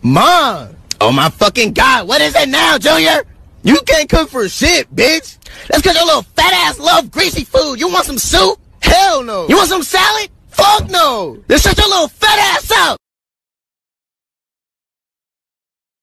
Mom! Oh my fucking God, what is it now, Junior? You can't cook for shit, bitch. That's because your little fat ass love greasy food. You want some soup? Hell no. You want some salad? Fuck no. Then shut your little fat ass up.